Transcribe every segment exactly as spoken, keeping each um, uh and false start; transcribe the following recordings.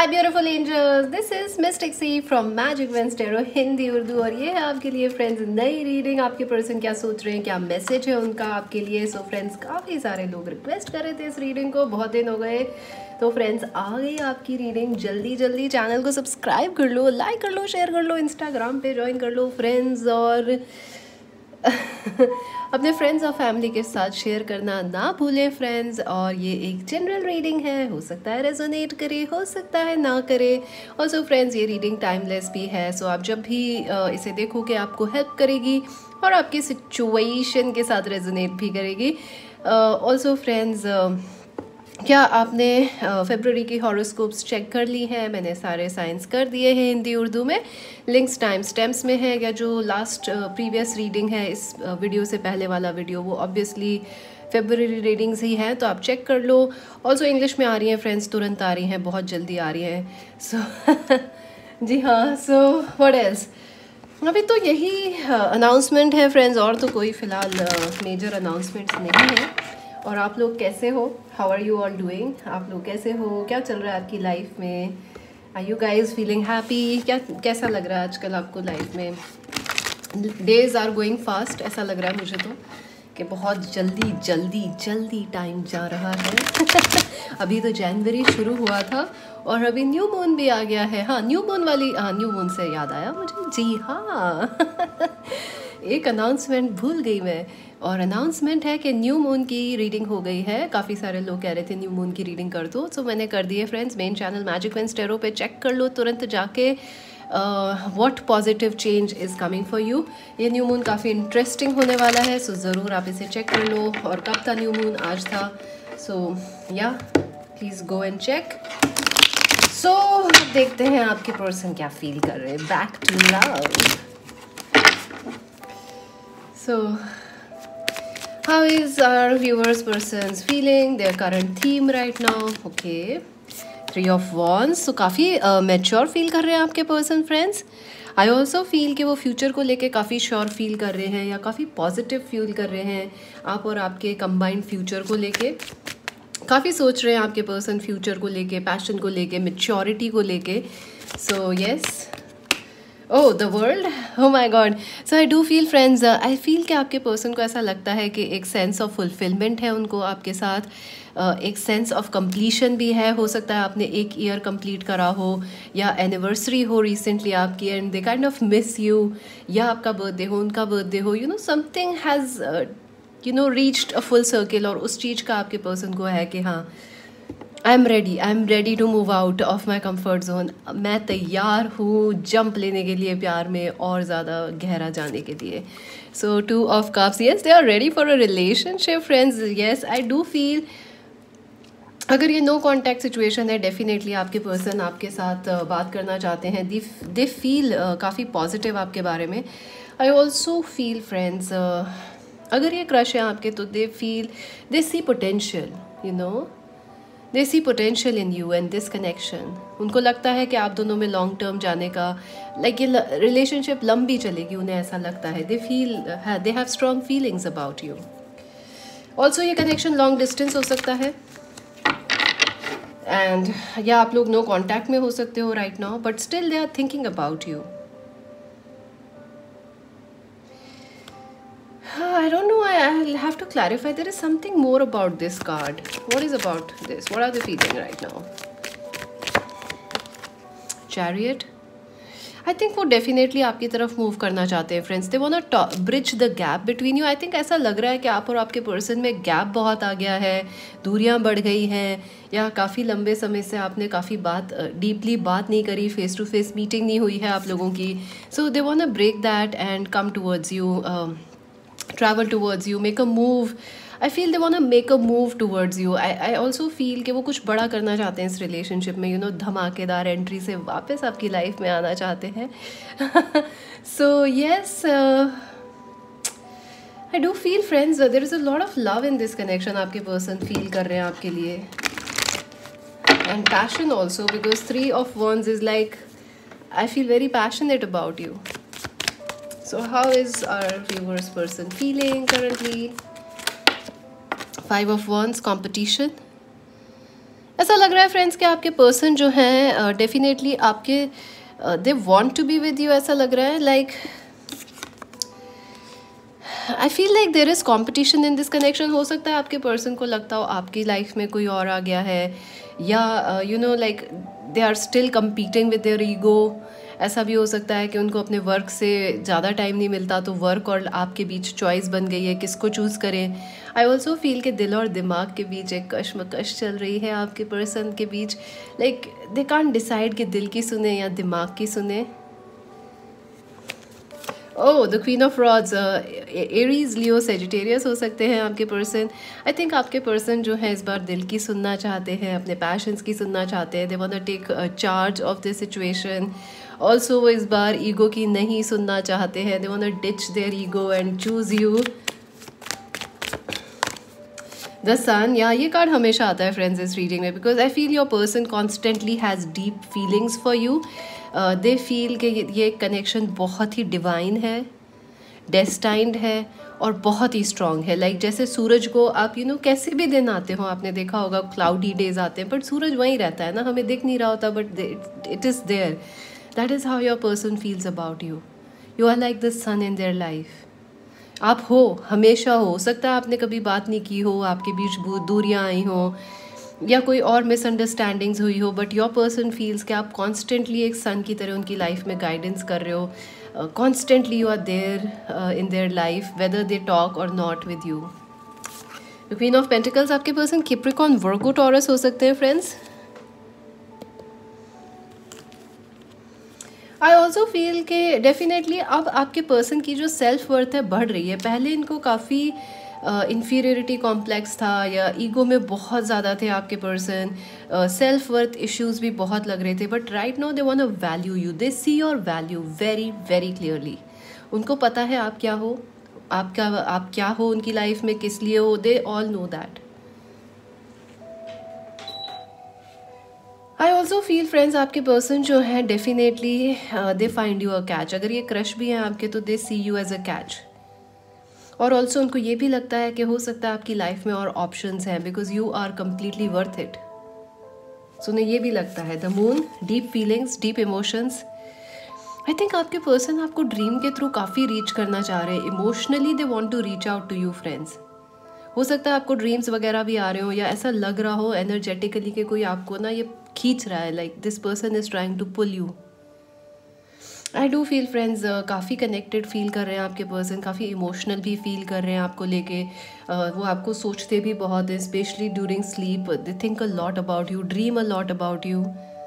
Beautiful angels, this is miss Tixie from magic wands tarot Hindi Urdu. और ये है आपके लिए फ्रेंड्स नई रीडिंग। आपके पर्सन क्या सोच रहे हैं, क्या मैसेज है उनका आपके लिए। सो फ्रेंड्स काफ़ी सारे लोग रिक्वेस्ट कर रहे थे इस रीडिंग को, बहुत दिन हो गए। तो फ्रेंड्स आ गई आपकी रीडिंग। जल्दी जल्दी चैनल को सब्सक्राइब कर लो, लाइक कर लो, शेयर कर लो, इंस्टाग्राम पे ज्वाइन कर लो फ्रेंड्स, और अपने फ्रेंड्स और फैमिली के साथ शेयर करना ना भूलें फ्रेंड्स। और ये एक जनरल रीडिंग है, हो सकता है रेजोनेट करे, हो सकता है ना करे। ऑल्सो फ्रेंड्स ये रीडिंग टाइमलेस भी है, सो आप जब भी इसे देखोगे आपको हेल्प करेगी और आपकी सिचुएशन के साथ रेजोनेट भी करेगी। ऑल्सो फ्रेंड्स क्या आपने फरवरी की हॉरोस्कोप्स चेक कर ली हैं? मैंने सारे साइंस कर दिए हैं हिंदी उर्दू में, लिंक्स टाइम स्टैम्प्स में है, या जो लास्ट प्रीवियस रीडिंग है इस वीडियो से पहले वाला वीडियो वो ऑब्वियसली फरवरी रीडिंग्स ही है, तो आप चेक कर लो। ऑल्सो इंग्लिश में आ रही हैं फ्रेंड्स, तुरंत आ रही हैं, बहुत जल्दी आ रही हैं। सो so, जी हाँ, सो व्हाट एल्स। अभी तो यही अनाउंसमेंट है फ्रेंड्स, और तो कोई फ़िलहाल मेजर अनाउंसमेंट्स नहीं है। और आप लोग कैसे हो? How are you all doing? आप लोग कैसे हो? क्या चल रहा है आपकी लाइफ में? Are you guys feeling happy? क्या कैसा लग रहा है आजकल आपको लाइफ में? डेज आर गोइंग फास्ट, ऐसा लग रहा है मुझे तो कि बहुत जल्दी जल्दी जल्दी टाइम जा रहा है। अभी तो जनवरी शुरू हुआ था और अभी न्यू मून भी आ गया है। हाँ, न्यू मून वाली, हाँ न्यू मून से याद आया मुझे, जी हाँ एक अनाउंसमेंट भूल गई मैं, और अनाउंसमेंट है कि न्यू मून की रीडिंग हो गई है। काफ़ी सारे लोग कह रहे थे न्यू मून की रीडिंग कर दो, सो मैंने कर दी है friends. Main channel magic wands tarot पे चेक कर लो तुरंत जाके, what positive change is coming for you. ये न्यू मून काफ़ी इंटरेस्टिंग होने वाला है, सो so ज़रूर आप इसे चेक कर लो। और कब था न्यू मून? आज था, so yeah please go and check. So देखते हैं आपके पर्सन क्या फील कर रहे हैं। Back to love. So, how is our viewers persons feeling? Their current theme right now? Okay, three of wands. So काफ़ी मैच्योर uh, फील कर रहे हैं आपके person friends. I also feel कि वो फ्यूचर को लेके काफ़ी श्योर फील कर रहे हैं, या काफ़ी पॉजिटिव फील कर रहे हैं आप और आपके कंबाइंड फ्यूचर को लेके। काफ़ी सोच रहे हैं आपके पर्सन फ्यूचर को लेके, पैशन को लेके, मैच्योरिटी को लेके। So yes, oh the world, oh my god। So I do feel friends, I feel कि आपके पर्सन को ऐसा लगता है कि एक सेंस ऑफ फुलफिलमेंट है उनको आपके साथ, uh, एक सेंस ऑफ कंप्लीशन भी है। हो सकता है आपने एक ईयर कंप्लीट करा हो, या एनिवर्सरी हो रिसेंटली आपकी, and they kind of miss you, या आपका बर्थडे हो, उनका बर्थडे हो, you know something has you know reached a full circle, और उस चीज़ का आपके पर्सन को है कि हाँ I am ready, I am ready to move out of my comfort zone. मैं तैयार हूँ जंप लेने के लिए प्यार में, और ज़्यादा गहरा जाने के लिए। So two of cups, yes they are ready for a relationship friends. Yes I do feel, अगर ये नो कॉन्टैक्ट सिचुएशन है, डेफिनेटली आपके पर्सन आपके साथ बात करना चाहते हैं। दे दे फील काफ़ी पॉजिटिव आपके बारे में। आई ऑल्सो फील फ्रेंड्स, अगर ये क्रश है आपके, तो they feel, they see potential, you know they see potential in you and this connection. उनको लगता है कि आप दोनों में लॉन्ग टर्म जाने का, लाइक ये रिलेशनशिप लंबी चलेगी, उन्हें ऐसा लगता है। They feel, they have strong feelings about you. Also ये कनेक्शन लॉन्ग डिस्टेंस हो सकता है, एंड या आप लोग नो कॉन्टैक्ट में हो सकते हो right now, but still they are thinking about you. I don't know, I'll have to clarify. There is something more about this card. What is about this? What are they feeling right now? Chariot. I think वो definitely आपकी तरफ move करना चाहते हैं friends. They want to bridge the gap between you. I think ऐसा लग रहा है कि आप और आपके पर्सन में गैप बहुत आ गया है, दूरियां बढ़ गई हैं, या काफ़ी लंबे समय से आपने काफ़ी बात डीपली बात नहीं करी, फेस टू फेस मीटिंग नहीं हुई है आप लोगों की। So they want to break that and come towards you. Um, travel towards you, make a move. I feel they want to make a move towards you. I I also feel कि वो कुछ बड़ा करना चाहते हैं इस relationship में, you know धमाकेदार एंट्री से वापस आपकी लाइफ में आना चाहते हैं। So yes, I do feel friends there is a lot of love in this connection. आपके पर्सन फील कर रहे हैं आपके लिए, and passion also, because three of wands is like I feel very passionate about you. So how is our viewers person feeling currently? Five of Wands, competition. ऐसा लग रहा है फ्रेंड्स कि आपके पर्सन जो हैं डेफिनेटली uh, आपके they want to be with you, ऐसा लग रहा है। Like I feel like there is competition in this connection. हो सकता है आपके पर्सन को लगता हो आपकी लाइफ में कोई और आ गया है, या you know like they are still competing with their ego. ऐसा भी हो सकता है कि उनको अपने वर्क से ज़्यादा टाइम नहीं मिलता, तो वर्क और आपके बीच चॉइस बन गई है किसको चूज़ करें। आई ऑल्सो फील कि दिल और दिमाग के बीच एक कश्मकश चल रही है आपके पर्सन के बीच। लाइक दे कांट डिसाइड कि दिल की सुने या दिमाग की सुने। Oh, the queen of rods, Aries, Leo, Sagittarius हो सकते हैं आपके पर्सन। आई थिंक आपके पर्सन जो है इस बार दिल की सुनना चाहते हैं, अपने पैशंस की सुनना चाहते हैं। They want to take charge of this situation. Also वो इस बार ईगो की नहीं सुनना चाहते हैं। They want to ditch their ego and choose you. The sun, या ये कार्ड हमेशा आता है फ्रेंड्स इस रीडिंग में, because I feel your person constantly has deep feelings for you. They feel कि ये कनेक्शन बहुत ही डिवाइन है, डेस्टाइंड है और बहुत ही स्ट्रॉन्ग है। लाइक like, जैसे सूरज को आप यू you नो know, कैसे भी दिन आते हो, आपने देखा होगा क्लाउडी डेज आते हैं बट सूरज वहीं रहता है ना, हमें दिख नहीं रहा होता but it is there. That is how your person feels about you. You are like the sun in their life. आप हो, हमेशा हो सकता है आपने कभी बात नहीं की हो, आपके बीच दूरियां आई हो या कोई और मिसअंडरस्टैंडिंग्स हुई हो, बट योर पर्सन फील्स कि आप कॉन्स्टेंटली एक सन की तरह उनकी लाइफ में गाइडेंस कर रहे हो। Constantly you are there in their life whether they talk और not with you. Queen of pentacles, आपके पर्सन कैप्रिकॉर्न, वर्गो, टॉरस हो सकते हैं फ्रेंड्स। आई ऑल्सो फील कि डेफिनेटली अब आपके पर्सन की जो सेल्फ वर्थ है बढ़ रही है। पहले इनको काफ़ी इन्फीरियरिटी कॉम्प्लेक्स था या ईगो में बहुत ज़्यादा थे आपके पर्सन, सेल्फ वर्थ इश्यूज भी बहुत लग रहे थे, but right now they want to value you. They see your value very very clearly. उनको पता है आप क्या हो, आपका आप क्या हो उनकी लाइफ में, किस लिए हो। They all know that. I also feel friends आपके पर्सन जो है definitely they find you a catch. अगर ये क्रश भी हैं आपके तो they see you as a catch. और ऑल्सो उनको ये भी लगता है कि हो सकता है आपकी लाइफ में और ऑप्शंस हैं, because you are completely worth it. So उन्हें ये भी लगता है। The moon, deep feelings, deep emotions. I think आपके पर्सन आपको ड्रीम के थ्रू काफ़ी रीच करना चाह रहे हैं। Emotionally they want to reach out to you friends. हो सकता है आपको ड्रीम्स वगैरह भी आ रहे हो या ऐसा लग रहा हो एनर्जेटिकली कि कोई आपको ना ये खींच रहा है, like this person is trying to pull you. I do feel friends काफ़ी कनेक्टेड फील कर रहे हैं आपके पर्सन, काफ़ी इमोशनल भी फील कर रहे हैं आपको लेके। uh, वो आपको सोचते भी बहुत है, specially during sleep. They think a lot about you, dream a lot about you.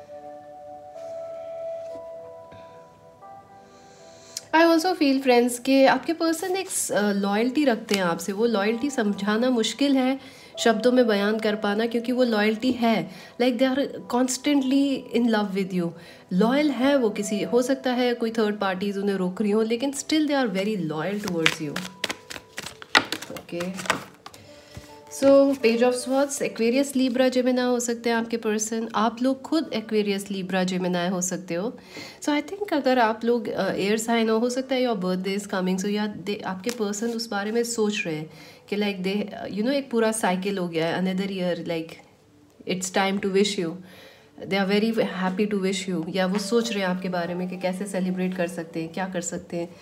I also feel friends कि आपके पर्सन एक लॉयल्टी रखते हैं आपसे। वो लॉयल्टी समझाना मुश्किल है, शब्दों में बयान कर पाना, क्योंकि वो लॉयल्टी है। Like they are constantly in love with you. Loyal है वो किसी, हो सकता है कोई थर्ड पार्टीज उन्हें रोक रही हो, लेकिन still they are very loyal towards you. Okay, so page of swords, Aquarius, Libra, Gemini हो सकते हैं आपके पर्सन। आप लोग खुद एक्वेरियस, लीब्रा, जेमिनी हो सकते हो। सो आई थिंक अगर आप लोग एयर uh, साइन हो, हो सकता है your birthday is coming, so या दे आपके पर्सन उस बारे में सोच रहे हैं कि लाइक दे यू नो एक पूरा साइकिल हो गया है, another year, like it's time to wish you. They are very happy to wish you, या वो सोच रहे हैं आपके बारे में कि कैसे सेलिब्रेट कर सकते हैं, क्या कर सकते हैं।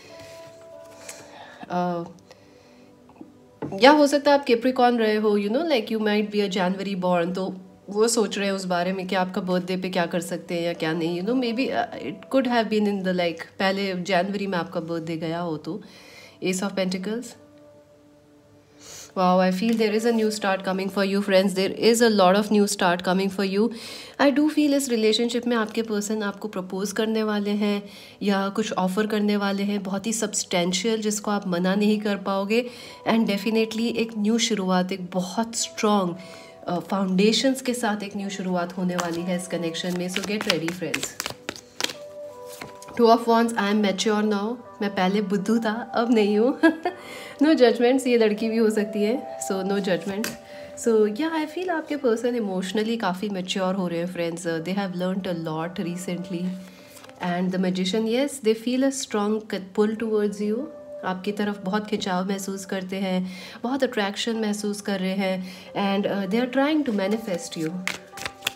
uh, या हो सकता है आप कैप्रिकॉर्न रहे हो, you know like you might be a January born, तो वो सोच रहे हैं उस बारे में कि आपका बर्थडे पे क्या कर सकते हैं या क्या नहीं। You know maybe it could have been in the like पहले जनवरी में आपका बर्थडे गया हो तो। Ace of pentacles, wow, I feel there is a new start coming for you friends. There is a lot of new start coming for you. I do feel इस relationship में आपके पर्सन आपको propose करने वाले हैं या कुछ offer करने वाले हैं, बहुत ही सब्सटेंशियल, जिसको आप मना नहीं कर पाओगे। एंड डेफिनेटली एक न्यू शुरुआत, एक बहुत स्ट्रॉन्ग फाउंडेशंस के साथ एक न्यू शुरुआत होने वाली है इस कनेक्शन में। So get ready friends. Two of wands, I am mature now. मैं पहले बुद्धू था, अब नहीं हूँ। नो जजमेंट्स, ये लड़की भी हो सकती है, सो नो जजमेंट। सो या आई फील आपके पर्सन इमोशनली काफ़ी मैच्योर हो रहे हैं friends. They have learned a lot recently. And the magician, yes, they feel a strong pull towards you. आपकी तरफ बहुत खिंचाव महसूस करते हैं, बहुत अट्रैक्शन महसूस कर रहे हैं। And they are trying to manifest you.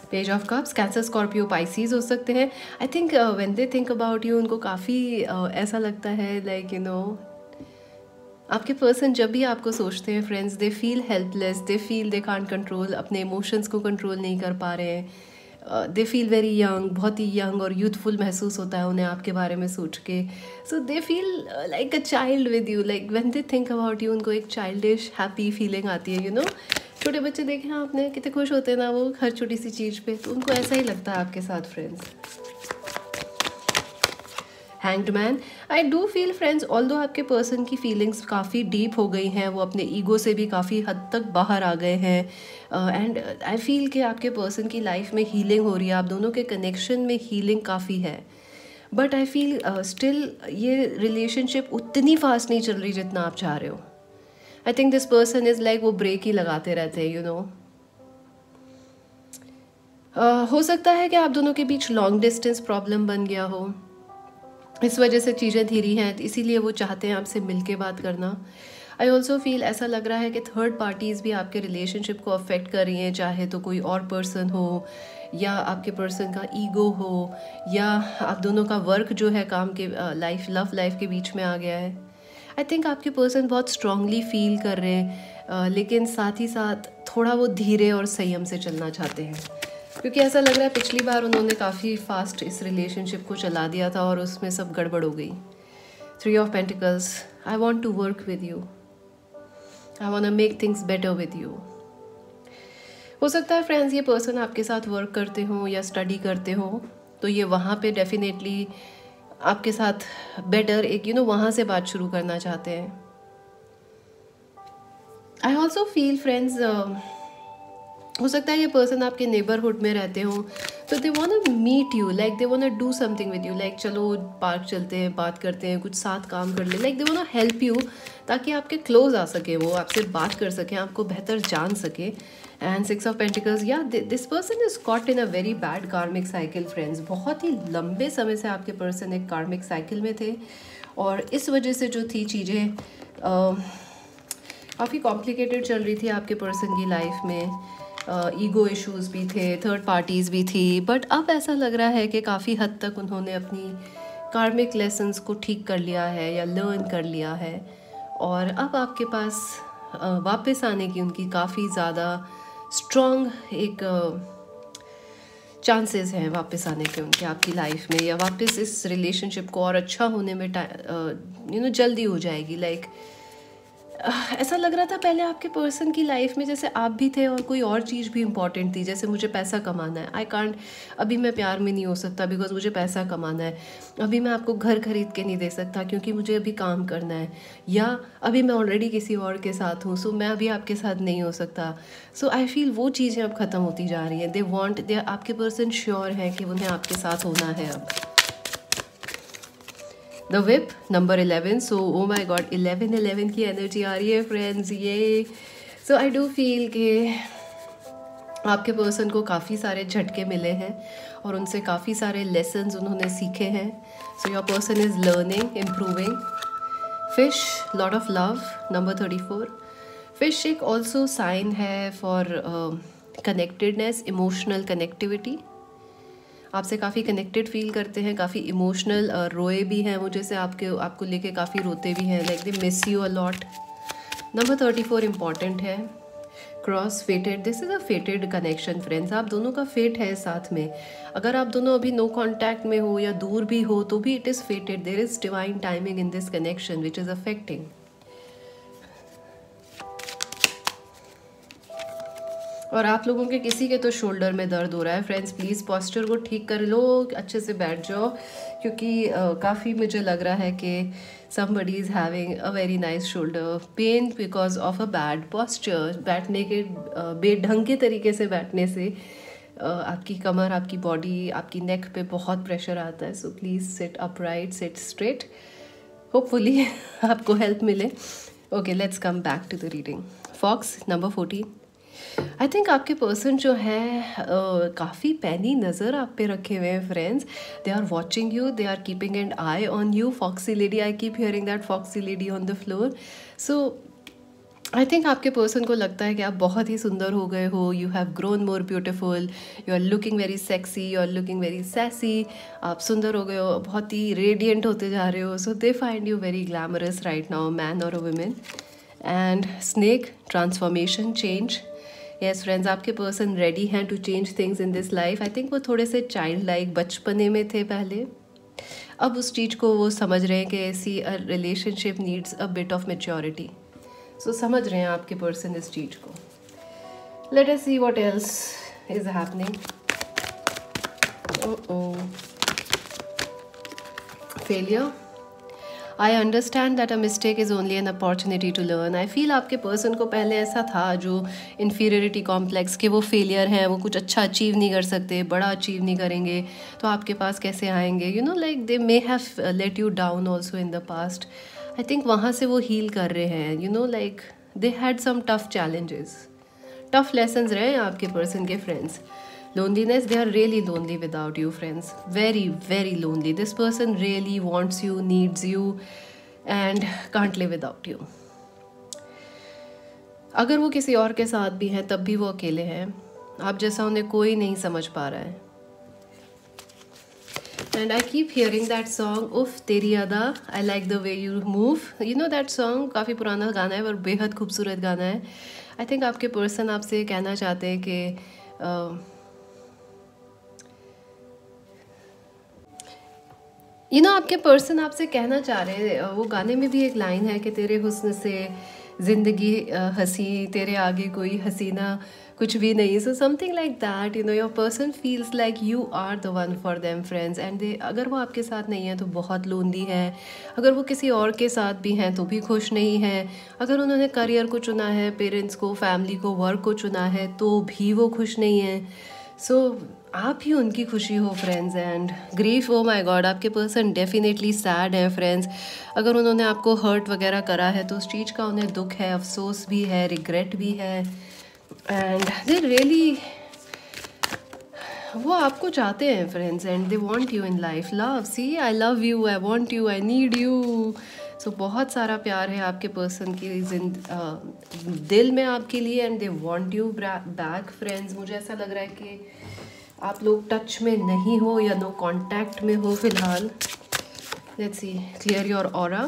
Page of cups, Cancer Scorpio Pisces हो सकते हैं। I think when they think about you, उनको काफ़ी uh, ऐसा लगता है लाइक यू नो आपके पर्सन जब भी आपको सोचते हैं friends, they feel helpless, they feel they can't control, अपने इमोशंस को कंट्रोल नहीं कर पा रहे हैं। दे फील वेरी यंग, बहुत ही यंग और यूथफुल महसूस होता है उन्हें आपके बारे में सोच के। So they feel like a child with you, like when they think about you, उनको एक चाइल्डिश हैप्पी फीलिंग आती है। यू नो छोटे बच्चे देखे हैं आपने, कितने खुश होते हैं ना वो हर छोटी सी चीज़ पे, तो उनको ऐसा ही लगता है आपके साथ friends. Hanged man, I do feel friends, although आपके पर्सन की फीलिंग्स काफ़ी डीप हो गई हैं, वो अपने ईगो से भी काफ़ी हद तक बाहर आ गए हैं, एंड आई फील कि आपके पर्सन की लाइफ में हीलिंग हो रही है, आप दोनों के कनेक्शन में हीलिंग काफ़ी है। बट आई फील स्टिल ये रिलेशनशिप उतनी फास्ट नहीं चल रही जितना आप चाह रहे हो। I think this person is like वो ब्रेक ही लगाते रहते हैं, यू नो। हो सकता है कि आप दोनों के बीच लॉन्ग डिस्टेंस प्रॉब्लम बन गया हो, इस वजह से चीज़ें धीरी हैं, इसीलिए वो चाहते हैं आपसे मिल के बात करना। आई ऑल्सो फील ऐसा लग रहा है कि थर्ड पार्टीज़ भी आपके रिलेशनशिप को अफेक्ट कर रही हैं, चाहे तो कोई और पर्सन हो या आपके पर्सन का ईगो हो या आप दोनों का वर्क जो है काम के लाइफ लव लाइफ के बीच में आ गया है। आई थिंक आपके पर्सन बहुत स्ट्रांगली फील कर रहे हैं, लेकिन साथ ही साथ थोड़ा वो धीरे और संयम से चलना चाहते हैं, क्योंकि ऐसा लग रहा है पिछली बार उन्होंने काफ़ी फास्ट इस रिलेशनशिप को चला दिया था और उसमें सब गड़बड़ हो गई। Three of pentacles, I want to work with you, I want to make things better with you. हो सकता है फ्रेंड्स ये पर्सन आपके साथ वर्क करते हो या स्टडी करते हो, तो ये वहाँ पे डेफिनेटली आपके साथ बेटर एक यू नो वहाँ से बात शुरू करना चाहते हैं। आई ऑल्सो फील फ्रेंड्स, हो सकता है ये पर्सन आपके नेबरहुड में रहते हो, तो they want to meet you, like they want to do something with you, like चलो पार्क चलते हैं, बात करते हैं, कुछ साथ काम कर ले, like they want to help you, ताकि आपके क्लोज आ सके, वो आपसे बात कर सकें, आपको बेहतर जान सके। एंड सिक्स ऑफ पेंटिकल्स, या this person is caught in a very bad karmic cycle friends. बहुत ही लंबे समय से आपके पर्सन एक कार्मिक साइकिल में थे, और इस वजह से जो थी चीज़ें काफ़ी कॉम्प्लिकेटेड चल रही थी आपके पर्सन की लाइफ में। ईगो uh, इश्यूज़ भी थे, थर्ड पार्टीज़ भी थी, बट अब ऐसा लग रहा है कि काफ़ी हद तक उन्होंने अपनी कार्मिक लेसन्स को ठीक कर लिया है या लर्न कर लिया है, और अब आपके पास uh, वापस आने की उनकी काफ़ी ज़्यादा स्ट्रॉन्ग एक चांसेस uh, हैं वापस आने के उनके आपकी लाइफ में, या वापस इस रिलेशनशिप को और अच्छा होने में यू नो जल्दी हो जाएगी। लाइक like, ऐसा लग रहा था पहले आपके पर्सन की लाइफ में जैसे आप भी थे और कोई और चीज़ भी इम्पॉर्टेंट थी, जैसे मुझे पैसा कमाना है, आई कांट, अभी मैं प्यार में नहीं हो सकता बिकॉज मुझे पैसा कमाना है, अभी मैं आपको घर खरीद के नहीं दे सकता क्योंकि मुझे अभी काम करना है, या अभी मैं ऑलरेडी किसी और के साथ हूँ सो मैं अभी आपके साथ नहीं हो सकता। सो आई फील वो चीज़ें अब ख़त्म होती जा रही हैं। दे वॉन्ट दे आपके पर्सन श्योर हैं कि उन्हें आपके साथ होना है अब। The whip number eleven, so oh my God eleven eleven की एनर्जी आ रही है फ्रेंड्स ये। सो आई डू फील कि आपके पर्सन को काफ़ी सारे झटके मिले हैं और उनसे काफ़ी सारे लेसन्स उन्होंने सीखे हैं। So your person is learning, improving. Fish, lot of love number thirty four. Fish एक ऑल्सो साइन है फॉर कनेक्टेडनेस, इमोशनल कनेक्टिविटी। आपसे काफ़ी कनेक्टेड फील करते हैं, काफ़ी इमोशनल, रोए भी हैं मुझे से आपके आपको लेके काफ़ी रोते भी हैं, like they miss you a lot. Number thirty four important है। Cross, fated, this is a fated connection friends, आप दोनों का फेट है साथ में। अगर आप दोनों अभी नो कॉन्टैक्ट में हो या दूर भी हो तो भी it is fated, there is divine timing in this connection which is affecting. और आप लोगों के किसी के तो शोल्डर में दर्द हो रहा है फ्रेंड्स, प्लीज़ पॉस्चर को ठीक कर लो, अच्छे से बैठ जाओ, क्योंकि uh, काफ़ी मुझे लग रहा है कि somebody is having a very nice shoulder pain because of a bad posture। बैठने के uh, बेढंग के तरीके से बैठने से uh, आपकी कमर, आपकी बॉडी, आपकी नेक पे बहुत प्रेशर आता है। So please sit upright, sit straight, hopefully आपको हेल्प मिले। Okay, let's come back to the reading. Fox number fourteen. I think आपके पर्सन जो है uh, काफ़ी पैनी नज़र आप पे रखे हुए हैं friends. They are watching you, they are keeping an eye on you. Foxy lady, I keep hearing that foxy lady on the floor. So I think आपके पर्सन को लगता है कि आप बहुत ही सुंदर हो गए हो, you have grown more beautiful, you are looking very sexy, you are looking very sassy, आप सुंदर हो गए हो, बहुत ही रेडियंट होते जा रहे हो. So they find you very glamorous right now, man और a woman. And snake, transformation, change. Yes friends, आपके पर्सन रेडी हैं to change things in this life. I think वो थोड़े से चाइल्ड लाइक बचपने में थे पहले, अब उस चीज़ को वो समझ रहे हैं कि ऐसी a relationship needs a bit of maturity. So समझ रहे हैं आपके पर्सन इस चीज़ को. Let us see what else is happening. Oh oh, failure. I understand that a mistake is only an opportunity to learn. I feel आपके person को पहले ऐसा था जो इन्फीरियरिटी कॉम्प्लेक्स के वो फेलियर हैं, वो कुछ अच्छा अचीव नहीं कर सकते, बड़ा अचीव नहीं करेंगे तो आपके पास कैसे आएंगे. You know like they may have let you down also in the past. I think वहाँ से वो हील कर रहे हैं. You know like they had some tough challenges, tough lessons रहे हैं आपके पर्सन के friends. Loneliness, they are really lonely without you friends, very very lonely. This person really wants you, needs you and can't live without you. अगर वो किसी और के साथ भी हैं तब भी वो अकेले हैं, आप जैसा उन्हें कोई नहीं समझ पा रहा है. And I keep hearing that song, उफ तेरी अदा, I like the way you move. You know that song, काफ़ी पुराना गाना है पर बेहद खूबसूरत गाना है. I think आपके पर्सन आपसे कहना चाहते हैं कि uh, यू नो आपके पर्सन आपसे कहना चाह रहे हैं, वो गाने में भी एक लाइन है कि तेरे हुस्न से ज़िंदगी हंसी, तेरे आगे कोई हसीना कुछ भी नहीं. So something like that. You know your person feels like you are the one for them friends. And they, अगर वो आपके साथ नहीं है तो बहुत लोनली है, अगर वो किसी और के साथ भी हैं तो भी खुश नहीं है, अगर उन्होंने करियर को चुना है, पेरेंट्स को, फैमिली को, वर्क को चुना है तो भी वो खुश नहीं है. सो so, आप ही उनकी खुशी हो friends. And grief, oh my God, आपके पर्सन डेफिनेटली सैड है फ्रेंड्स. अगर उन्होंने आपको हर्ट वगैरह करा है तो उस चीज़ का उन्हें दुख है, अफसोस भी है, रिग्रेट भी है. एंड दे रियली, वो आपको चाहते हैं friends. And they want you in life. Love, see, I love you, I want you, I need you. So बहुत सारा प्यार है आपके पर्सन की जिंद दिल में आपके लिए. And they want you back friends. मुझे ऐसा लग रहा है कि आप लोग टच में नहीं हो या नो कांटेक्ट में हो फिलहाल. Let's see, clear your aura.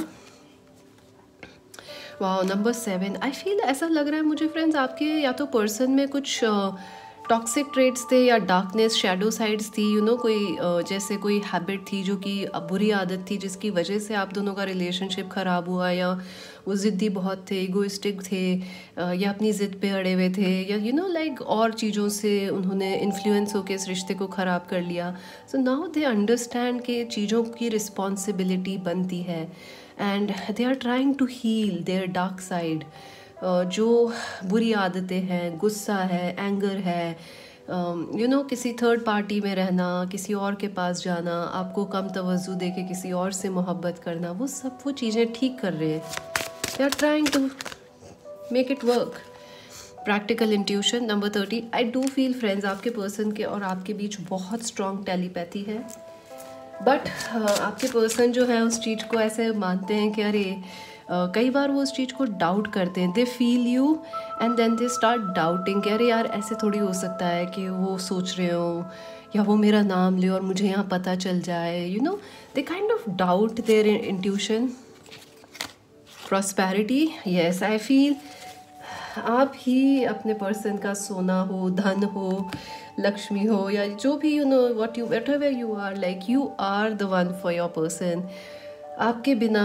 Wow, number seven. I feel, ऐसा लग रहा है मुझे फ्रेंड्स आपके या तो पर्सन में कुछ टॉक्सिक ट्रेड्स थे या डार्कनेस, शैडो साइड्स थी. यू नो कोई uh, जैसे कोई हैबिट थी जो कि बुरी आदत थी जिसकी वजह से आप दोनों का रिलेशनशिप ख़राब हुआ, या वो ज़िद्दी बहुत थे, इगोइस्टिक थे, uh, या अपनी ज़िद पे अड़े हुए थे, या यू नो लाइक और चीज़ों से उन्होंने इन्फ्लुएंस होकर इस रिश्ते को ख़राब कर लिया. सो नाउ दे अंडरस्टैंड कि चीज़ों की रिस्पॉन्सिबिलिटी बनती है. And they are trying to heal their dark side. जो बुरी आदतें हैं, गुस्सा है, एंगर है, यू नो किसी थर्ड पार्टी में रहना, किसी और के पास जाना, आपको कम तवज्जो दे के किसी और से मोहब्बत करना, वो सब वो चीज़ें ठीक कर रहे हैं. They are trying to make it work. Practical intuition, number thirty. I do feel friends आपके पर्सन के और आपके बीच बहुत स्ट्रॉन्ग टेलीपैथी है. बट uh, आपके पर्सन जो है उस चीज़ को ऐसे मानते हैं कि अरे Uh, कई बार वो उस चीज़ को डाउट करते हैं. They feel you and then they start doubting कि अरे यार ऐसे थोड़ी हो सकता है कि वो सोच रहे हो या वो मेरा नाम ले और मुझे यहाँ पता चल जाए. You know they kind of doubt their intuition. Prosperity, yes, I feel आप ही अपने पर्सन का सोना हो, धन हो, लक्ष्मी हो, या जो भी, you know what you whatever you are, like you are the one for your person. आपके बिना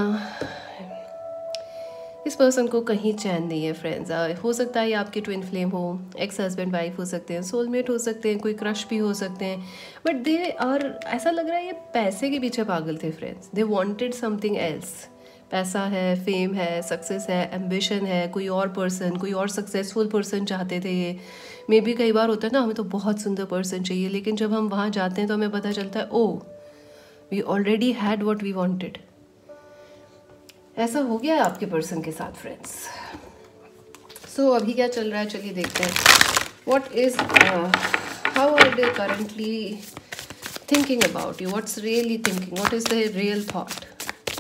इस पर्सन को कहीं चैन नहीं है फ्रेंड्स. हो सकता है ये आपके ट्विन फ्लेम हो, एक्स हस्बैंड वाइफ हो सकते हैं, सोलमेट हो सकते हैं, कोई क्रश भी हो सकते हैं. बट दे और ऐसा लग रहा है ये पैसे के पीछे पागल थे friends. They wanted something else. पैसा है, फेम है, सक्सेस है, एम्बिशन है, कोई और पर्सन, कोई और सक्सेसफुल पर्सन चाहते थे ये. मे बी कई बार होता है ना, हमें तो बहुत सुंदर पर्सन चाहिए, लेकिन जब हम वहाँ जाते हैं तो हमें पता चलता है oh we already had what we wanted. ऐसा हो गया है आपके पर्सन के साथ फ्रेंड्स. सो so, अभी क्या चल रहा है चलिए देखते हैं. What is how are they currently thinking about you, what's really thinking, what is the real thought.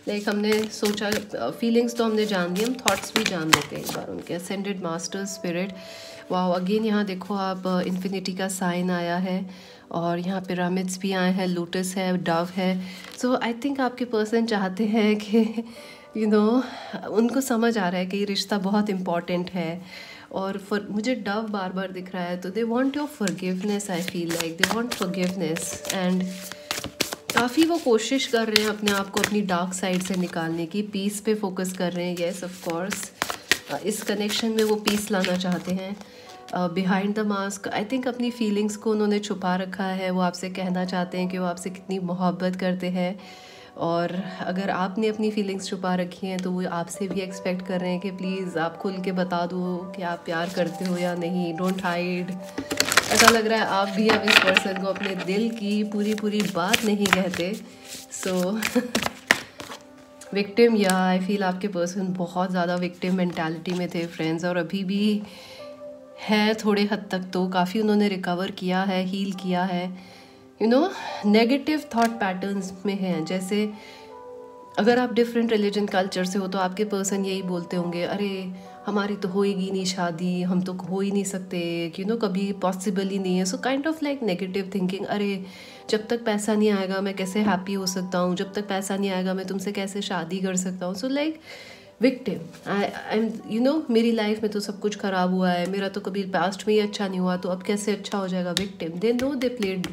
Like हमने सोचा, फीलिंग्स तो हमने जान ली, हम थॉट्स भी जान लेते हैं एक बार उनके। Ascended master spirit, wow, again यहाँ देखो आप, इन्फिनिटी का साइन आया है और यहाँ पिरामिड्स भी आए हैं, लोटस है, डव है। सो आई थिंक आपके पर्सन चाहते हैं कि यू you नो know, उनको समझ आ रहा है कि ये रिश्ता बहुत इम्पॉर्टेंट है। और फॉर मुझे डव बार बार दिख रहा है, तो they want your forgiveness, I feel like they want forgiveness. And काफ़ी वो कोशिश कर रहे हैं अपने आप को अपनी डार्क साइड से निकालने की, पीस पे फोकस कर रहे हैं। येस ऑफ कोर्स इस कनेक्शन में वो पीस लाना चाहते हैं। Behind the mask I think अपनी फीलिंग्स को उन्होंने छुपा रखा है। वो आपसे कहना चाहते हैं कि वो आपसे कितनी मोहब्बत करते हैं, और अगर आपने अपनी फीलिंग्स छुपा रखी हैं तो वो आपसे भी एक्सपेक्ट कर रहे हैं कि प्लीज़ आप खुल के बता दो कि आप प्यार करते हो या नहीं, डोंट हाइड। ऐसा लग रहा है आप भी अब इस पर्सन को अपने दिल की पूरी पूरी बात नहीं कहते। सो विक्टिम, या आई फील आपके पर्सन बहुत ज़्यादा विक्टिम मेंटालिटी में थे फ्रेंड्स, और अभी भी है थोड़े हद तक। तो काफ़ी उन्होंने रिकवर किया है, हील किया है। You know negative thought patterns में हैं। जैसे अगर आप डिफरेंट रिलीजन कल्चर से हो तो आपके पर्सन यही बोलते होंगे, अरे हमारी तो होएगी नहीं शादी, हम तो हो ही नहीं सकते, यू नो कभी पॉसिबल ही नहीं है। So kind of like negative thinking, अरे जब तक पैसा नहीं आएगा मैं कैसे हैप्पी हो सकता हूँ, जब तक पैसा नहीं आएगा मैं तुमसे कैसे शादी कर सकता हूँ। So like victim, I I am you know मेरी लाइफ में तो सब कुछ ख़राब हुआ है, मेरा तो कभी पास्ट में ही अच्छा नहीं हुआ, तो अब कैसे अच्छा हो जाएगा। Victim, they know they played.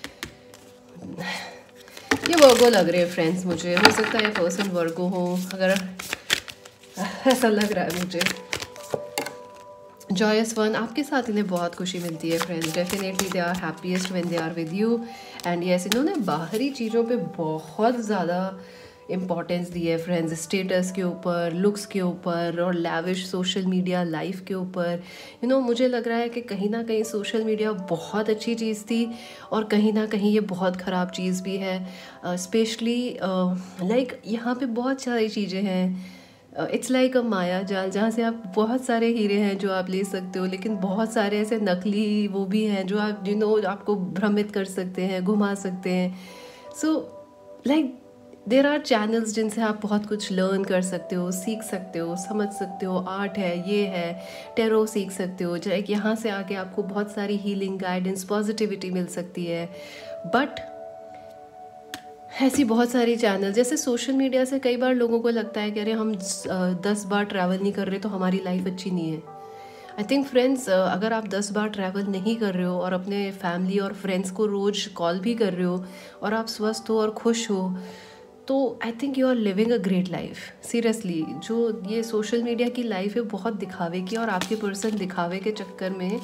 ये वर्गो लग रहे हैं फ्रेंड्स मुझे, हो सकता है ये पर्सन वर्गो हो, अगर ऐसा लग रहा है मुझे। जॉयस वन, आपके साथ इन्हें बहुत खुशी मिलती है friends, definitely they are happiest when they are with you. And yes, इन्होंने बाहरी चीज़ों पे बहुत ज़्यादा इम्पॉर्टेंस दी है फ्रेंड्स, स्टेटस के ऊपर, लुक्स के ऊपर, और लैविश सोशल मीडिया लाइफ के ऊपर। यू नो मुझे लग रहा है कि कहीं ना कहीं सोशल मीडिया बहुत अच्छी चीज़ थी और कहीं ना कहीं ये बहुत ख़राब चीज़ भी है। स्पेशली लाइक यहाँ पे बहुत सारी चीज़ें हैं। इट्स लाइक अ माया जाल, जहाँ से आप बहुत सारे हीरे हैं जो आप ले सकते हो, लेकिन बहुत सारे ऐसे नकली वो भी हैं जो आप यू नो आपको भ्रमित कर सकते हैं, घुमा सकते हैं। So like there are channels जिनसे आप बहुत कुछ लर्न कर सकते हो, सीख सकते हो, समझ सकते हो। आर्ट है, ये है, टेरो सीख सकते हो, जो एक यहाँ से आके आपको बहुत सारी हीलिंग, गाइडेंस, पॉजिटिविटी मिल सकती है। बट ऐसी बहुत सारी चैनल, जैसे सोशल मीडिया से कई बार लोगों को लगता है कि अरे हम दस बार ट्रैवल नहीं कर रहे तो हमारी लाइफ अच्छी नहीं है। आई थिंक फ्रेंड्स, अगर आप दस बार ट्रैवल नहीं कर रहे हो और अपने फैमिली और फ्रेंड्स को रोज़ कॉल भी कर रहे हो और आप स्वस्थ हो और खुश हो, तो I think you are living a great life. Seriously, जो ये सोशल मीडिया की लाइफ है बहुत दिखावे की, और आपके पर्सन दिखावे के चक्कर में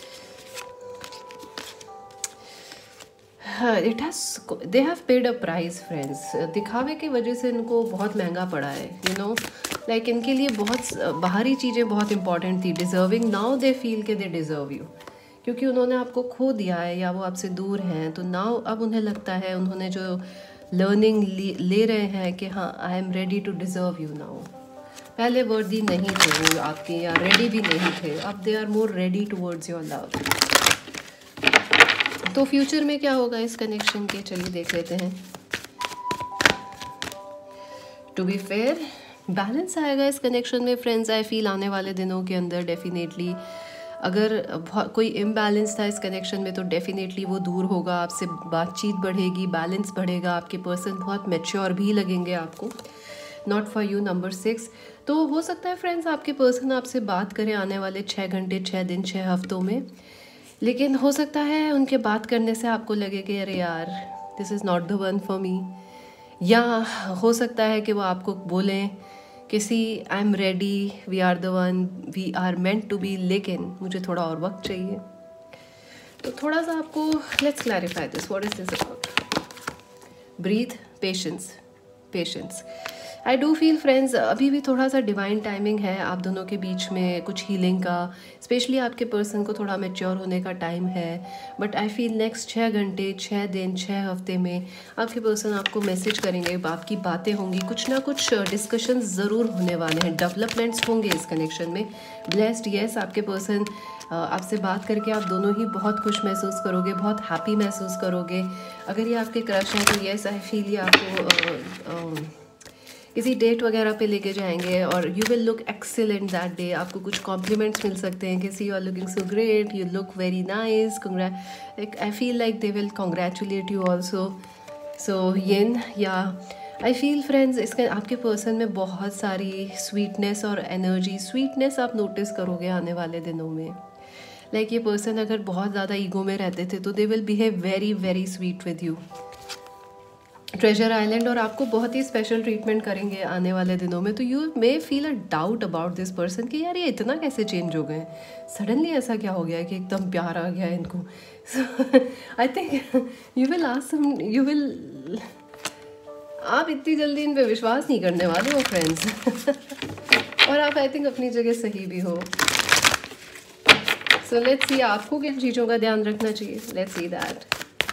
it has they have paid a price friends. दिखावे की वजह से इनको बहुत महंगा पड़ा है। यू नो लाइक इनके लिए बहुत बाहरी चीज़ें बहुत इंपॉर्टेंट थी। डिज़र्विंग, नाउ दे फील के दे डिज़र्व यू, क्योंकि उन्होंने आपको खो दिया है या वो आपसे दूर हैं। तो नाउ अब उन्हें लगता है, उन्होंने जो लर्निंग ले रहे हैं कि हाँ I am ready to deserve you now. पहले वर्दी नहीं थे वो आपके, या रेडी भी नहीं थे, अब they are more ready towards your love. तो फ्यूचर में क्या होगा इस कनेक्शन के, चलिए देख लेते हैं। टू बी फेयर, बैलेंस आएगा इस कनेक्शन में फ्रेंड्स। आई फील आने वाले दिनों के अंदर डेफिनेटली, अगर कोई इम्बैलेंस था इस कनेक्शन में तो डेफिनेटली वो दूर होगा, आपसे बातचीत बढ़ेगी, बैलेंस बढ़ेगा, आपके पर्सन बहुत मैच्योर भी लगेंगे आपको। Not for you number six. तो हो सकता है फ्रेंड्स आपके पर्सन आपसे बात करें आने वाले छः घंटे, छः दिन, छः हफ्तों में, लेकिन हो सकता है उनके बात करने से आपको लगे कि अरे यार this is not the one for me. या हो सकता है कि वो आपको बोलें किसी I am ready, we are the one, we are meant to be, लेकिन मुझे थोड़ा और वक्त चाहिए। तो थोड़ा सा आपको let's clarify this, what is this about. Breath, patience, patience. I do feel friends अभी भी थोड़ा सा डिवाइन टाइमिंग है आप दोनों के बीच में, कुछ हीलिंग का, स्पेशली आपके पर्सन को थोड़ा मैच्योर होने का टाइम है। बट आई फील नेक्स्ट छः घंटे, छः दिन, छः हफ्ते में आपके पर्सन आपको मैसेज करेंगे, आपकी बातें होंगी, कुछ ना कुछ डिस्कशन ज़रूर होने वाले हैं, डेवलपमेंट्स होंगे इस कनेक्शन में। ब्लेस्ड, येस, आपके पर्सन आपसे बात करके आप दोनों ही बहुत खुश महसूस करोगे, बहुत हैप्पी महसूस करोगे। अगर ये आपके क्रश हैं तो येस आई फील ये आपको किसी डेट वगैरह पे लेके जाएंगे और you will look excellent that day. आपको कुछ कॉम्प्लीमेंट्स मिल सकते हैं कि see you are looking so great, you look very nice, कंग्रा like I feel like they will congratulate you also. So येन या आई फील फ्रेंड्स, इसके आपके पर्सन में बहुत सारी स्वीटनेस और एनर्जी, स्वीटनेस आप नोटिस करोगे आने वाले दिनों में। लाइक like ये पर्सन अगर बहुत ज़्यादा ईगो में रहते थे तो they will behave very very sweet with you. Treasure island, और आपको बहुत ही स्पेशल ट्रीटमेंट करेंगे आने वाले दिनों में। तो you may feel a doubt about this person कि यार ये इतना कैसे चेंज हो गए, सडनली ऐसा क्या हो गया कि एकदम प्यार आ गया इनको। I think you will ask some, you will आप इतनी जल्दी इन पे विश्वास नहीं करने वाले हो फ्रेंड्स। और आप आई थिंक अपनी जगह सही भी हो। सो लेट्स सी आपको किन चीज़ों का ध्यान रखना चाहिए। Let's see that.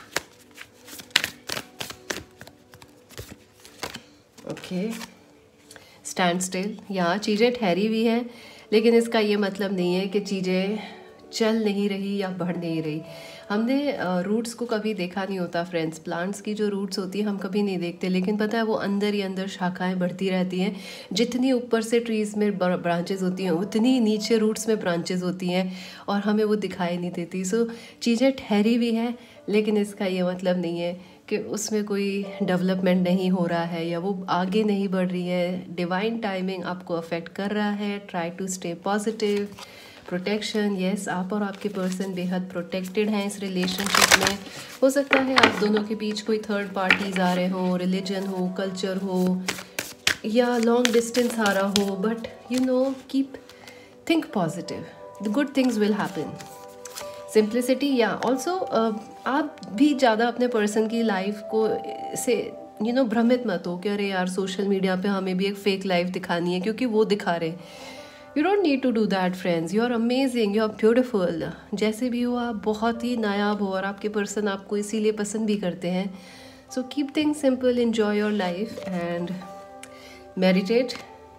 Okay, stand still. यहाँ चीज़ें ठहरी हुई हैं, लेकिन इसका ये मतलब नहीं है कि चीज़ें चल नहीं रही या बढ़ नहीं रही। हमने रूट्स को कभी देखा नहीं होता फ्रेंड्स। प्लांट्स की जो रूट्स होती है हम कभी नहीं देखते, लेकिन पता है वो अंदर ही अंदर शाखाएं बढ़ती रहती हैं। जितनी ऊपर से ट्रीज़ में ब्रांचेस होती हैं उतनी नीचे रूट्स में ब्रांचेस होती हैं और हमें वो दिखाई नहीं देती। सो चीज़ें ठहरी हुई हैं, लेकिन इसका ये मतलब नहीं है कि उसमें कोई डेवलपमेंट नहीं हो रहा है या वो आगे नहीं बढ़ रही है। डिवाइन टाइमिंग आपको अफेक्ट कर रहा है। Try to stay positive. Protection, yes, आप और आपके पर्सन बेहद प्रोटेक्टेड हैं इस रिलेशनशिप में। हो सकता है आप दोनों के बीच कोई थर्ड पार्टीज आ रहे हो, रिलीजन हो, कल्चर हो या लॉन्ग डिस्टेंस आ रहा हो, but you know keep think positive, the good things will happen. Simplicity, yeah also आप भी ज़्यादा अपने पर्सन की लाइफ को से यू you नो know, भ्रमित मत हो कि अरे यार सोशल मीडिया पे हमें भी एक फेक लाइफ दिखानी है क्योंकि वो दिखा रहे। You don't need to do that friends. You are amazing, you are beautiful. जैसे भी हो आप बहुत ही नायाब हो और आपके पर्सन आपको इसीलिए पसंद भी करते हैं। So keep things simple, enjoy your life and meditate,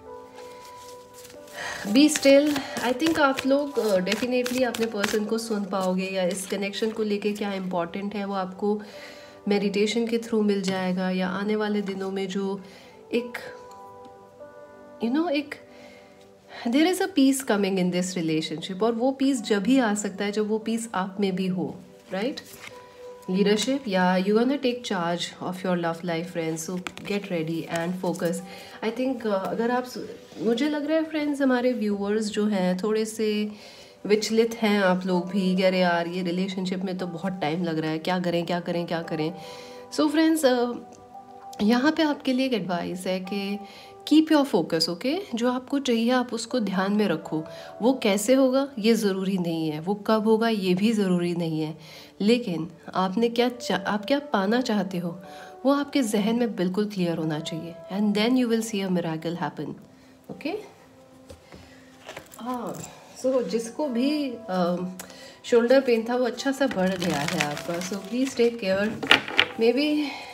be still. I think आप लोग डेफिनेटली uh, अपने पर्सन को सुन पाओगे या इस कनेक्शन को लेके क्या इम्पॉर्टेंट है वो आपको मेडिटेशन के थ्रू मिल जाएगा। या आने वाले दिनों में जो एक यू you नो know, एक there is a peace coming in this relationship, और वो पीस जब ही आ सकता है जब वो पीस आप में भी हो, right. Leadership, yeah you gonna take charge of your love life friends. So get ready and focus. I think अगर आप, मुझे लग रहा है फ्रेंड्स हमारे व्यूअर्स जो हैं थोड़े से विचलित हैं आप लोग भी, कह रहे यार ये रिलेशनशिप में तो बहुत टाइम लग रहा है, क्या करें क्या करें क्या करें। सो फ्रेंड्स यहाँ पे आपके लिए एक एडवाइस है कि कीप योर फोकस, ओके। जो आपको चाहिए आप उसको ध्यान में रखो। वो कैसे होगा ये ज़रूरी नहीं है, वो कब होगा ये भी ज़रूरी नहीं है, लेकिन आपने क्या आप क्या पाना चाहते हो वो आपके जहन में बिल्कुल क्लियर होना चाहिए, and then you will see a miracle happen, okay. हाँ, सो जिसको भी शोल्डर uh, पेन था वो अच्छा सा बढ़ गया है आपका। So please take care, maybe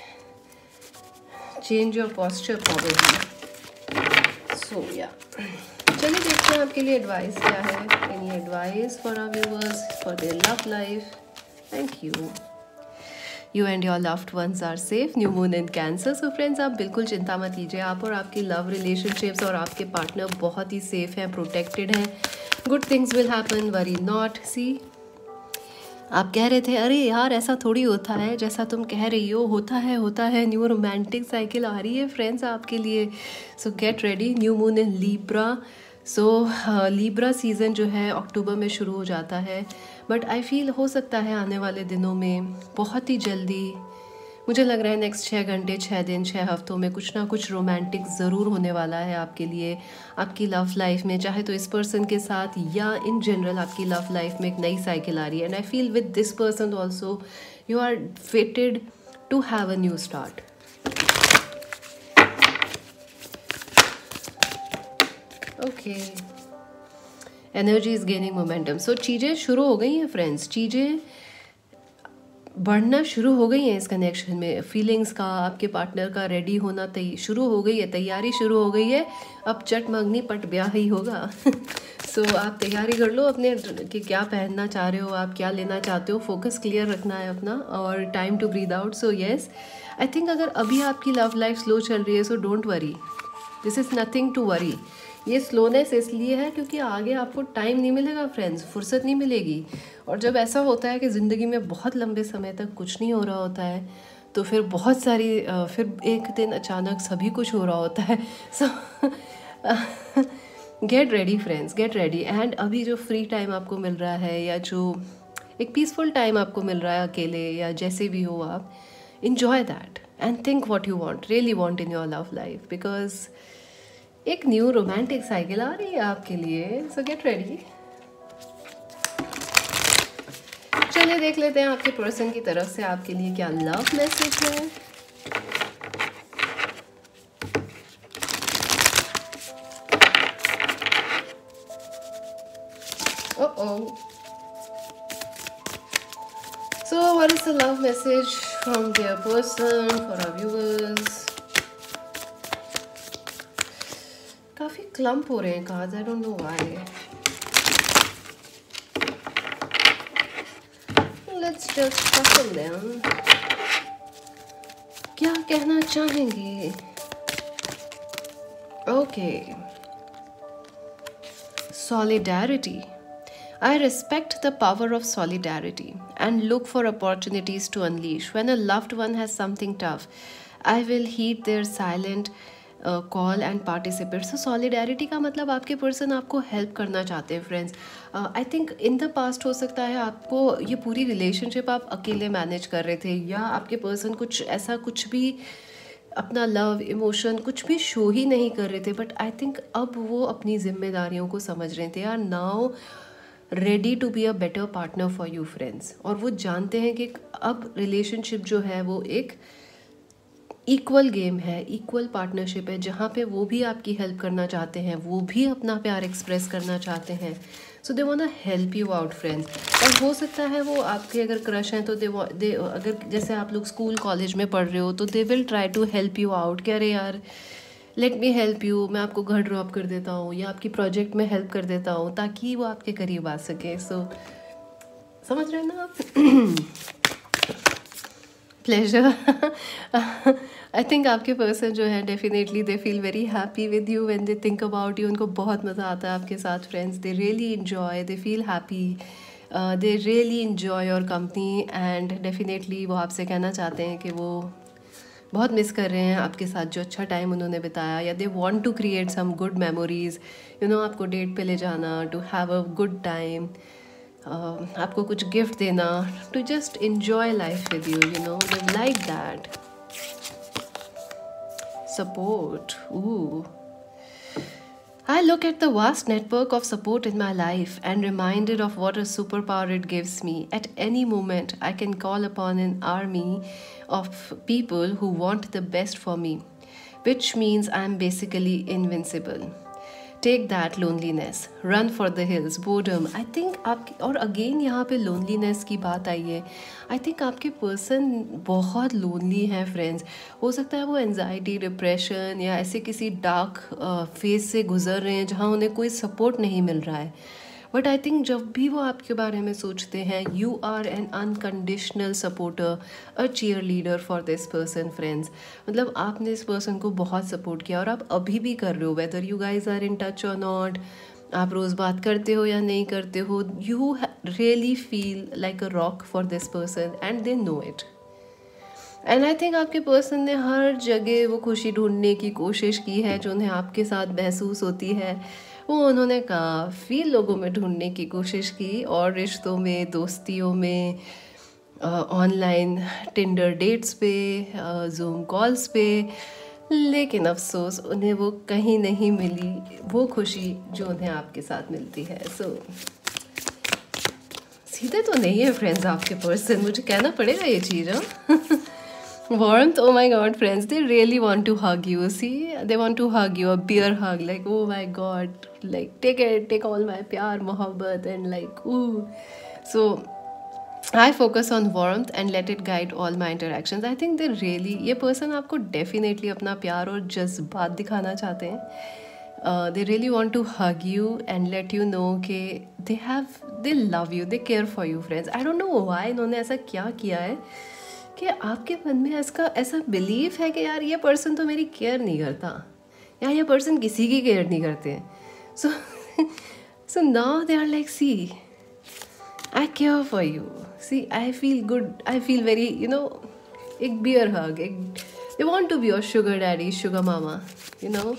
change your posture problem. So yeah चलिए देखते हैं आपके लिए एडवाइस क्या है। Any advice for our viewers for their love life? Thank you. You and your loved ones are safe. New moon in cancer. So friends आप बिल्कुल चिंता मत कीजिए, आप और आपकी लव रिलेशनशिप्स और आपके पार्टनर बहुत ही सेफ हैं, प्रोटेक्टेड हैं। Good things will happen, worry not. See आप कह रहे थे अरे यार ऐसा थोड़ी होता है जैसा तुम कह रही हो, होता है होता है। न्यू रोमांटिक साइकिल आ रही है फ्रेंड्स आपके लिए। So get ready. New moon in Libra. So Libra season जो है अक्टूबर में शुरू हो जाता है, बट आई फील हो सकता है आने वाले दिनों में बहुत ही जल्दी, मुझे लग रहा है नेक्स्ट छः घंटे छः दिन छः हफ्तों में कुछ ना कुछ रोमांटिक ज़रूर होने वाला है आपके लिए, आपकी लव लाइफ में, चाहे तो इस पर्सन के साथ या इन जनरल आपकी लव लाइफ में एक नई साइकिल आ रही है। And I feel with this person also you are fitted to have a new start. Okay, energy is gaining momentum. So चीज़ें शुरू हो गई हैं फ्रेंड्स, चीज़ें बढ़ना शुरू हो गई हैं इस कनेक्शन में। फीलिंग्स का, आपके पार्टनर का रेडी होना तय शुरू हो गई है, तैयारी शुरू हो गई है। अब चट मंगनी पट ब्याह ही होगा। सो so, आप तैयारी कर लो अपने कि क्या पहनना चाह रहे हो, आप क्या लेना चाहते हो। फोकस क्लियर रखना है अपना और time to breathe out. So yes, I think अगर अभी आपकी लव लाइफ स्लो चल रही है so don't worry, this is nothing to worry. ये स्लोनेस इसलिए है क्योंकि आगे आपको टाइम नहीं मिलेगा फ्रेंड्स, फुर्सत नहीं मिलेगी। और जब ऐसा होता है कि ज़िंदगी में बहुत लंबे समय तक कुछ नहीं हो रहा होता है तो फिर बहुत सारी फिर एक दिन अचानक सभी कुछ हो रहा होता है। So get ready friends, get ready. And अभी जो फ्री टाइम आपको मिल रहा है या जो एक पीसफुल टाइम आपको मिल रहा है अकेले या जैसे भी हो, आप enjoy that and think what you want, really want in your love life, because एक न्यू रोमांटिक साइकिल आ रही है आपके लिए। So get ready. चलिए देख लेते हैं आपके पर्सन की तरफ से आपके लिए क्या लव मैसेज है। Oh oh, so what is the love message from their person for our viewers? काफी क्लम्प हो रहे हैं cards, I don't know why. Let's just shuffle them. क्या कहना चाहेंगे? Okay. Solidarity. I respect the power of solidarity and look for opportunities to unleash. When a loved one has something tough, I will heed their silent uh, call and participate. So solidarity का मतलब आपके person आपको help करना चाहते हैं friends. uh, I think in the past हो सकता है आपको ये पूरी relationship आप अकेले manage कर रहे थे, या आपके person कुछ ऐसा कुछ भी अपना लव इमोशन कुछ भी शो ही नहीं कर रहे थे, बट आई थिंक अब वो अपनी जिम्मेदारियों को समझ रहे थे, are now ready to be a better partner for you friends. और वो जानते हैं कि अब रिलेशनशिप जो है वो एक इक्वल गेम है, इक्वल पार्टनरशिप है, जहाँ पे वो भी आपकी हेल्प करना चाहते हैं, वो भी अपना प्यार एक्सप्रेस करना चाहते हैं। So they want help you out friends. और हो सकता है वो आपके अगर क्रश हैं तो दे दे अगर जैसे आप लोग स्कूल कॉलेज में पढ़ रहे हो तो they will try to help you out, कि अरे यार लेट मी हेल्प यू, मैं आपको घर ड्रॉप कर देता हूँ या आपकी प्रोजेक्ट में हेल्प कर देता हूँ ताकि वो आपके करीब आ सके। सो so, समझ रहे हैं ना आप? प्लेजर। आई थिंक आपके पर्सन जो है definitely they feel very happy with you when they think about you. उनको बहुत मज़ा आता है आपके साथ friends. They really enjoy, they feel happy, they really enjoy your company. And definitely वो आपसे कहना चाहते हैं कि वो बहुत मिस कर रहे हैं आपके साथ जो अच्छा टाइम उन्होंने बिताया, या they want to create some good memories, you know, आपको डेट पे ले जाना, to have a good time, आपको कुछ गिफ्ट देना, to just enjoy life with you, you know, they like that. Support, ooh. I look at the vast network of support in my life and reminded of what a superpower it gives me. At any moment, I can call upon an army of people who want the best for me, which means I am basically invincible. Take that loneliness, run for the hills, boredom. I think आपकी, और again यहाँ पे loneliness की बात आई है, I think आपके person बहुत लोनली हैं फ्रेंड्स। हो सकता है वो एनजाइटी, डिप्रेशन या ऐसे किसी डार्क फेज से गुजर रहे हैं जहाँ उन्हें कोई सपोर्ट नहीं मिल रहा है, बट आई थिंक जब भी वो आपके बारे में सोचते हैं, you are an unconditional supporter, a cheerleader for this person friends. मतलब आपने इस पर्सन को बहुत सपोर्ट किया और आप अभी भी कर रहे हो, whether you guys are in touch और नॉट, आप रोज़ बात करते हो या नहीं करते हो, you really feel like a rock for this person and they know it. And I think आपके पर्सन ने हर जगह वो खुशी ढूंढने की कोशिश की है जो उन्हें आपके साथ महसूस होती है, वो उन्होंने काफ़ी लोगों में ढूंढने की कोशिश की, और रिश्तों में, दोस्तियों में, ऑनलाइन टिंडर डेट्स पे, जूम कॉल्स पे, लेकिन अफसोस उन्हें वो कहीं नहीं मिली वो खुशी जो उन्हें आपके साथ मिलती है। सो so, सीधे तो नहीं है फ्रेंड्स आपके पर्सन, मुझे कहना पड़ेगा ये चीज़। Warmth, oh my god friends, they really want to hug you. See, they want to hug you, a beer hug, like oh my god, like take it, take all my pyar, mohabbat, and like ooh. So I focus on warmth and let it guide all my interactions. I think they really, ये person आपको definitely अपना प्यार और जज्बात दिखाना चाहते हैं। uh, they really want to hug you and let you know कि they have, they love you, they care for you friends. I don't know why इन्होंने ऐसा क्या किया है कि आपके मन में इसका ऐसा बिलीफ है कि यार ये पर्सन तो मेरी केयर नहीं करता, या ये पर्सन किसी की केयर नहीं करते हैं. So so now they are like, see I care for you, see I feel good, I feel very, you know, एक बियर हग, एक they want to be your sugar daddy, sugar mama, you know.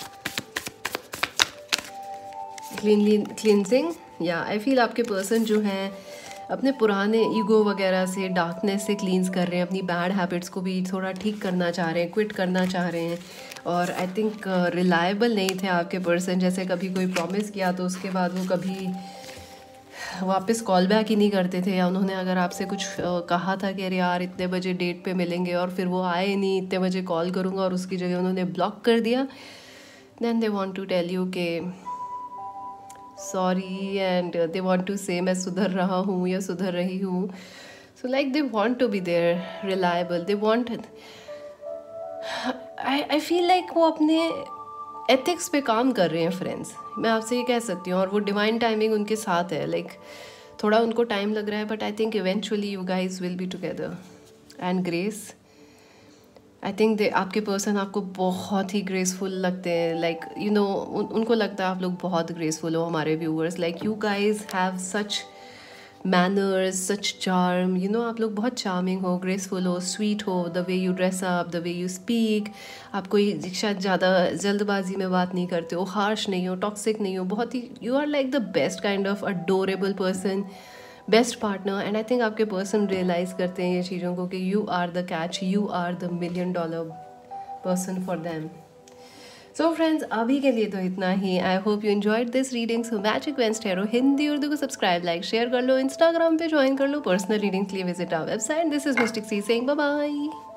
Cleansing, yeah I feel आपके person जो हैं अपने पुराने ego वगैरह से, darkness से क्लींस कर रहे हैं, अपनी बैड हैबिट्स को भी थोड़ा ठीक करना चाह रहे हैं, क्विट करना चाह रहे हैं. और आई थिंक रिलायबल नहीं थे आपके पर्सन, जैसे कभी कोई प्रॉमिस किया तो उसके बाद वो कभी वापस कॉल बैक ही नहीं करते थे, या उन्होंने अगर आपसे कुछ uh, कहा था कि अरे यार इतने बजे डेट पे मिलेंगे और फिर वो आए नहीं, इतने बजे कॉल करूँगा और उसकी जगह उन्होंने ब्लॉक कर दिया. Then they want to tell you के sorry and they want to say मैं सुधर रहा हूँ या सुधर रही हूँ. So like they want to be there, reliable, they want, I I feel like वो अपने एथिक्स पे काम कर रहे हैं फ्रेंड्स, मैं आपसे ये कह सकती हूँ. और वो डिवाइन टाइमिंग उनके साथ है, लाइक like, थोड़ा उनको टाइम लग रहा है, but I think eventually you guys will be together. And grace, I think they आपके पर्सन आपको बहुत ही ग्रेसफुल लगते हैं, लाइक यू नो, उनको लगता है आप लोग बहुत ग्रेसफुल हो हमारे viewers. Like you guys have such manners, such charm, you know, आप लोग बहुत चार्मिंग हो, ग्रेसफुल हो, स्वीट हो, the way you dress up, the way you speak. आप कोई शायद ज़्यादा जल्दबाजी में बात नहीं करते हो, हार्श नहीं हो, टॉक्सिक नहीं हो, बहुत ही, you are like the best kind of adorable person, best partner. And I think आपके पर्सन रियलाइज़ करते हैं ये चीज़ों को कि you are the catch, you are the million dollar person for them. So friends, अभी के लिए तो इतना ही. I hope you enjoyed this reading. So magic wands tarot Hindi Urdu को सब्सक्राइब, लाइक, शेयर कर लो, इंस्टाग्राम पे ज्वाइन कर लो. पर्सनल रीडिंग्स के लिए visit our website. This is mystic sea saying bye bye.